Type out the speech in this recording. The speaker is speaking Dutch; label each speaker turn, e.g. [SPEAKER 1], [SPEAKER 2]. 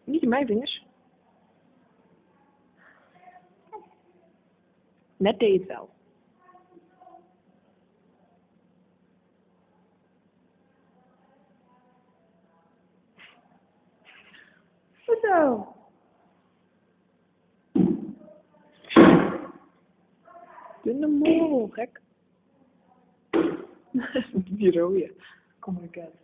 [SPEAKER 1] Niet in mijn vingers. Net deed het wel.
[SPEAKER 2] Goed zo.
[SPEAKER 1] Dunne mol, gek. Die rode. Kom maar, kat.